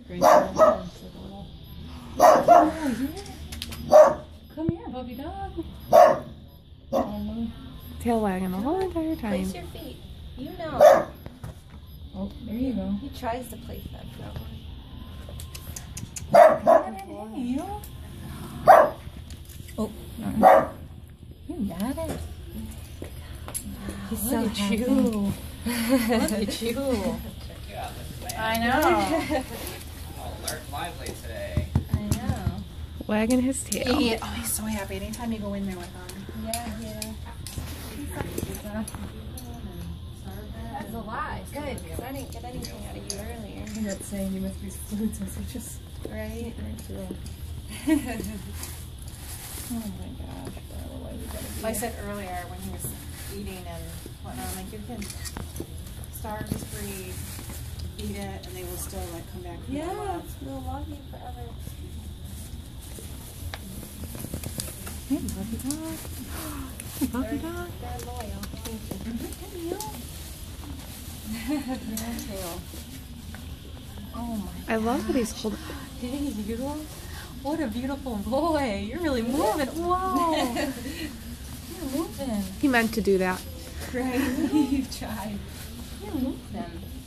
Grace, oh, yeah. Come here, puppy dog. Tail wagging the whole entire time. Place your feet. You know. Oh, there you go. He tries to place that foot. Oh, you got it. He's so Look at happy. you. Look at you. I know. Alert lively today. I know. Wagging his tail. Oh, he's so happy anytime you go in there with him. Yeah. That's a lot. Good, because I didn't get anything out of you earlier. I got saying you must be fluid messages. Right? Oh my gosh, why we gotta be I said earlier when he was eating and whatnot, I'm like, you can starve, just breathe, eat it, and they will still like come back from their love. We'll love you forever. Hey, puppy dog. Hey, puppy dog. They're loyal. Oh my I love that he's holding. Hey, you. What a beautiful boy. You're really moving. Whoa. You're moving. He meant to do that. Right? You tried. You're moving.